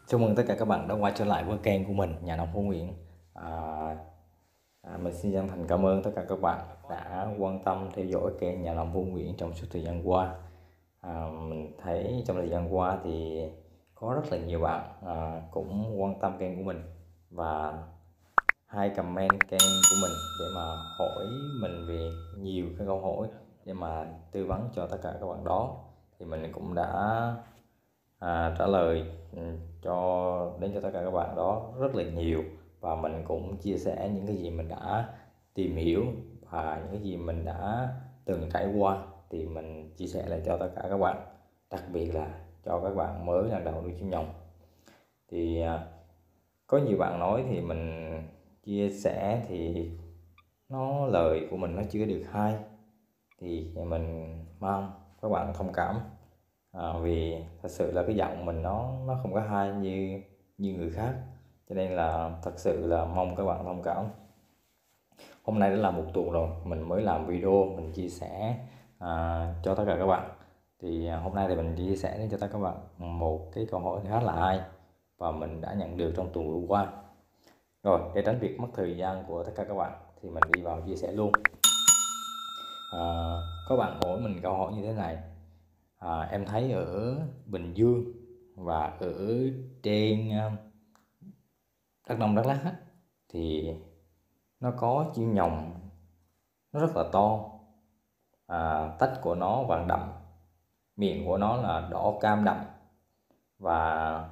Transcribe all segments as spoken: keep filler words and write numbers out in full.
Chào mừng tất cả các bạn đã quay trở lại với kênh của mình, Nhà nông Phú Nguyễn. À, à, mình xin chân thành cảm ơn tất cả các bạn đã quan tâm theo dõi kênh Nhà nông Phú Nguyễn trong suốt thời gian qua. À, mình thấy trong thời gian qua thì có rất là nhiều bạn à, cũng quan tâm kênh của mình và hay comment kênh của mình để mà hỏi mình về nhiều cái câu hỏi để mà tư vấn cho tất cả các bạn đó. Thì mình cũng đã à, trả lời ừ, cho đến cho tất cả các bạn đó rất là nhiều, và mình cũng chia sẻ những cái gì mình đã tìm hiểu và những cái gì mình đã từng trải qua thì mình chia sẻ lại cho tất cả các bạn, đặc biệt là cho các bạn mới lần đầu nuôi chim nhồng. Thì à, có nhiều bạn nói thì mình chia sẻ thì nó lời của mình nó chưa được hay, thì mình mong các bạn thông cảm. À, vì thật sự là cái giọng mình nó nó không có hay như như người khác, cho nên là thật sự là mong các bạn thông cảm. Hôm nay đã là một tuần rồi mình mới làm video mình chia sẻ à, cho tất cả các bạn. Thì hôm nay thì mình chia sẻ đến cho tất cả các bạn một cái câu hỏi khá là hay và mình đã nhận được trong tuần vừa qua. Rồi, để tránh việc mất thời gian của tất cả các bạn thì mình đi vào chia sẻ luôn. À, có bạn hỏi mình câu hỏi như thế này: à, em thấy ở Bình Dương và ở trên Đắk Nông Đắk Lắk á, thì nó có chim nhồng nó rất là to, à, tách của nó vàng đậm, miệng của nó là đỏ cam đậm, và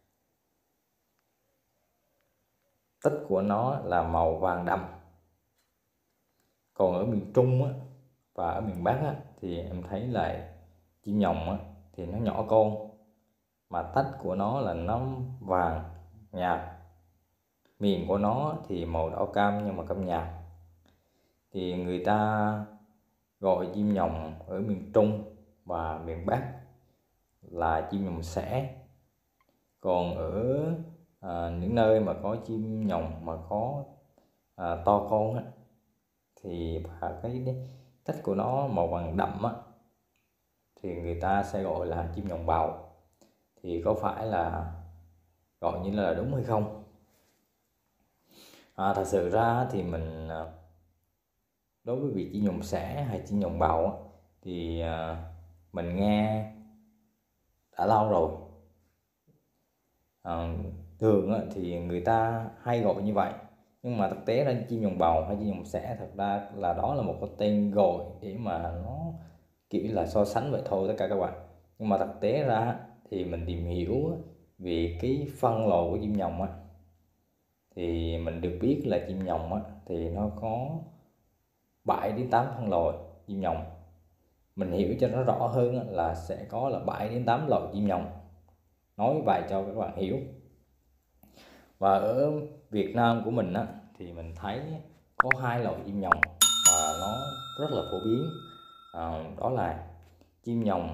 tích của nó là màu vàng đậm. Còn ở miền Trung á, và ở miền Bắc á, thì em thấy là chim nhồng á, thì nó nhỏ con mà tách của nó là nó vàng nhạt, miệng của nó thì màu đỏ cam nhưng mà cam nhạt. Thì người ta gọi chim nhồng ở miền Trung và miền Bắc là chim nhồng sẻ. Còn ở à, những nơi mà có chim nhồng mà có à, to con á, thì và cái tách của nó màu vàng đậm á, thì người ta sẽ gọi là chim nhồng bào. Thì có phải là gọi như là đúng hay không? À, thật sự ra thì mình đối với việc chim nhồng sẻ hay chim nhồng bào á, thì à, mình nghe đã lâu rồi. À, thường á, thì người ta hay gọi như vậy, nhưng mà thực tế ra chim nhồng bào hay chim nhồng sẻ thật ra là đó là một cái tên gọi để mà nó kiểu là so sánh vậy thôi tất cả các bạn. Nhưng mà thực tế ra thì mình tìm hiểu về cái phân loại của chim nhồng á, thì mình được biết là chim nhồng á, thì nó có bảy đến tám phân loại chim nhồng. Mình hiểu cho nó rõ hơn là sẽ có là bảy đến tám loại chim nhồng, nói vậy cho các bạn hiểu. Và ở Việt Nam của mình á, thì mình thấy có hai loại chim nhồng và nó rất là phổ biến, à, đó là chim nhồng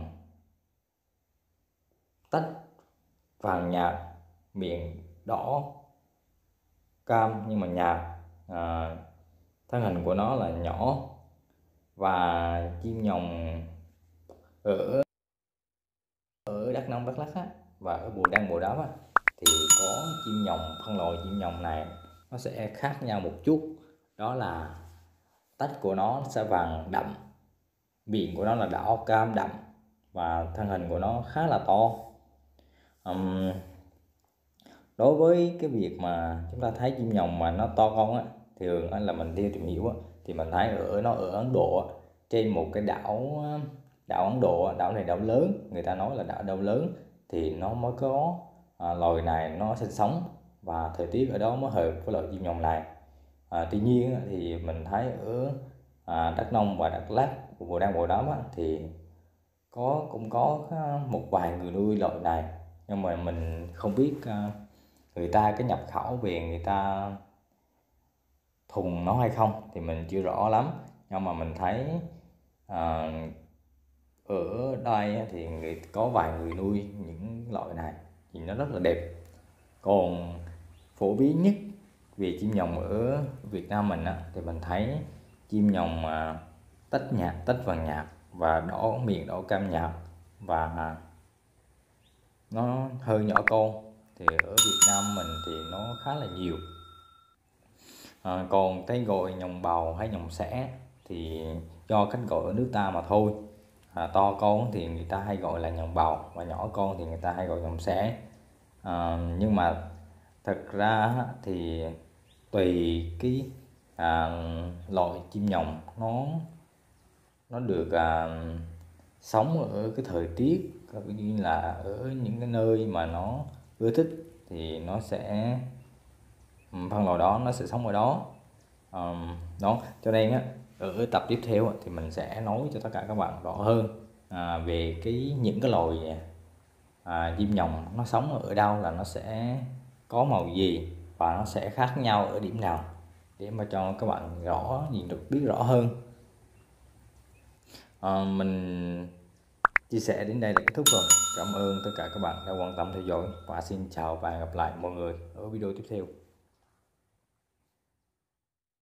tách vàng nhạt, miệng đỏ cam nhưng mà nhạt, à, thân hình của nó là nhỏ. Và chim nhồng ở ở Đắk Nông Đắk Lắk á, và ở Bù Đăng Bù Đắp á, thì có chim nhồng, phân loại chim nhồng này nó sẽ khác nhau một chút, đó là tách của nó sẽ vàng đậm, miệng của nó là đỏ cam đậm và thân hình của nó khá là to. um, đối với cái việc mà chúng ta thấy chim nhồng mà nó to con á, thường là mình đi tìm hiểu á, thì mình thấy ở nó ở Ấn Độ á, trên một cái đảo đảo Ấn Độ, đảo này đảo lớn, người ta nói là đảo đảo lớn, thì nó mới có à, loài này nó sinh sống và thời tiết ở đó mới hợp với loại chim nhồng này. À, tuy nhiên thì mình thấy ở à, Đắk Nông và Đắk Lắk, Bù Đăng Bù Đắp thì có cũng có một vài người nuôi loại này, nhưng mà mình không biết à, người ta cái nhập khẩu về người ta thùng nó hay không thì mình chưa rõ lắm. Nhưng mà mình thấy à, ở đây thì người có vài người nuôi những loại này thì nó rất là đẹp. Còn phổ biến nhất về chim nhồng ở Việt Nam mình á, thì mình thấy chim nhồng mà tách nhạt, tách vàng nhạt và đỏ, miệng đỏ cam nhạt, và nó hơi nhỏ con. thì ở Việt Nam mình thì nó khá là nhiều. À, còn cái gọi nhồng bào hay nhồng sẻ thì do cách gọi ở nước ta mà thôi. À, to con thì người ta hay gọi là nhồng bào và nhỏ con thì người ta hay gọi nhồng sẻ. À, nhưng mà thật ra thì tùy cái à, loại chim nhồng nó nó được à, sống ở cái thời tiết cũng như là ở những cái nơi mà nó ưa thích thì nó sẽ phân loại đó nó sẽ sống ở đó. Um, đó cho nên á, ở tập tiếp theo thì mình sẽ nói cho tất cả các bạn rõ hơn à, về cái những cái loài à, chim nhồng nó sống ở đâu, là nó sẽ có màu gì và nó sẽ khác nhau ở điểm nào, để mà cho các bạn rõ nhìn được biết rõ hơn. À, mình chia sẻ đến đây là kết thúc rồi. Cảm ơn tất cả các bạn đã quan tâm theo dõi và xin chào và hẹn gặp lại mọi người ở video tiếp theo.